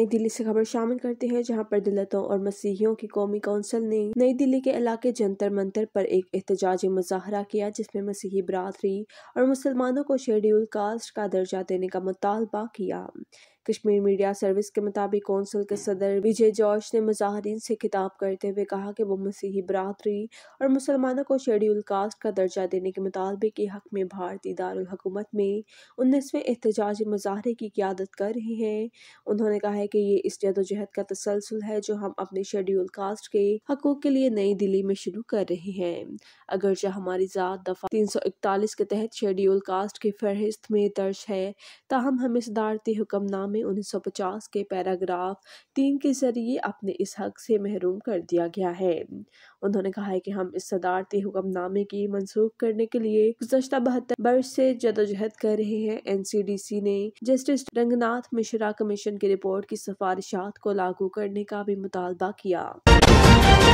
नई दिल्ली से खबर शामिल करते हैं, जहां पर दलितों और मसीहियों की कौमी कौंसिल ने नई दिल्ली के इलाके जंतर मंतर पर एक एहतजाजी मुजाहरा किया, जिसमें मसीही बरादरी और मुसलमानों को शेड्यूल कास्ट का दर्जा देने का मुतालबा किया। कश्मीर मीडिया सर्विस के मुताबिक कौंसिल के सदर विजय जॉर्ज ने मुजाहिरीन से खिताब करते हुए कहा कि वो मसीही बरादरी और मुसलमानों को शेड्यूल कास्ट का दर्जा देने के मुतालबे के हक में भारतीय दारुल हुकूमत में 19वें एहतजाजी मुजाहरे की क़यादत कर रहे हैं। उन्होंने कहा है कि ये इस जदोजहद का तसलसल है जो हम अपने शेड्यूल कास्ट के हकूक़ के लिए नई दिल्ली में शुरू कर रहे हैं। अगरचे हमारी ज़ात दफ़ा 341 के तहत शेड्यूल कास्ट की फहरिस्त में दर्ज है, ताहम हमें सदारती हुक्मनामे 1950 के पैराग्राफ 3 के जरिए अपने इस हक से महरूम कर दिया गया है। उन्होंने कहा है कि हम इस सदारती हुक्मनामे की मनसूख करने के लिए गुज़श्ता 72 वर्ष से जदोजहद कर रहे हैं। NCDC ने जस्टिस रंगनाथ मिश्रा कमीशन की रिपोर्ट की सिफारिशात को लागू करने का भी मुतालबा किया।